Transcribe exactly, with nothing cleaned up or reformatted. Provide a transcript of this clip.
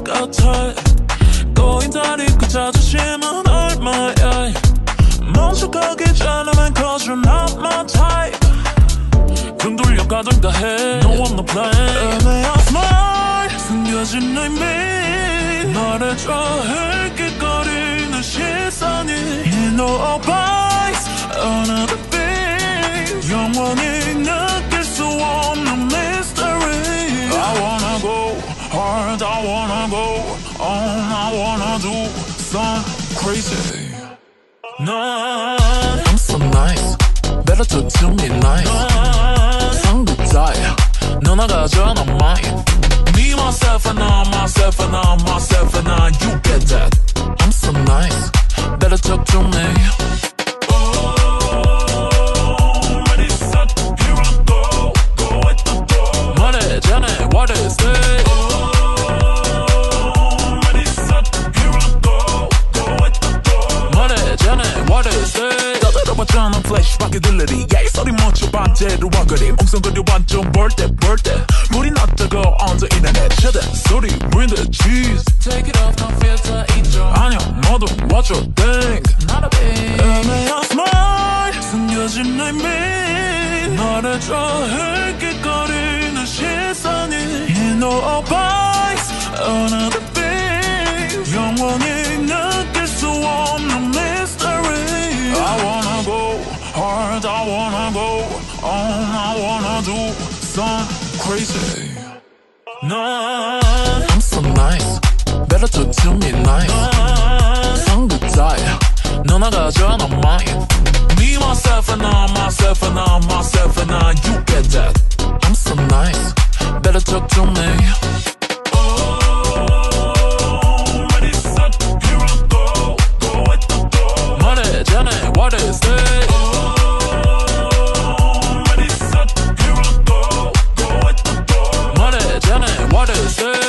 같아. 꼬인 다리 그 자존심은 얼마야. 멈춰가기 전에만 cause you're not my type. 등 돌려 가던가 해. No I'm no plan. 애매한 smile 숨겨진 의미 말해줘. 흘깃거리는 시선이 In no advice another thing. 영원히 느낄 수 없는 mystery. I wanna go hard, I wanna go on, I wanna do some crazy. 난 I'm so nice, better talk to me nice. 상급자야, 너 나가져 난 mine. Me, myself and I, myself and I, myself and I, you get that. I'm so nice, better talk to me. Oh, ready, set, here I go, go at the door. 말해, 자네, what is it? Oh, ready, set, here I go, go at the door. 말해, 자네, what is it? 떠들어봤잖아 플래시박의 들러리. 야이 소리 멈춰 반대로 와그림. 엉성거려 완전 볼때 볼때 물이 났다고 on the internet. 최대 소리 bring the cheese. Take it off, don't filter, 이쪽. 아니야 너도 what you think. Not a big. 애매한 smile 숨겨진 의미 말해줘. 흘깃거리는 시선이 In no advice another thing. 영원히 느낄 수 없는 mystery. I wanna go hard, I wanna go on, I wanna do some crazy. 난 I'm so nice, better talk to me nice. 상급자야, 너 나가져 난 mine. Me, myself and I, myself and I, myself and I, you get that. I'm so nice, better talk to me. Oh, ready, set, here I go, go at the door. 말해, 자네, what is it? Oh, ready, set, here I go, go at the door. 말해, 자네, what is it?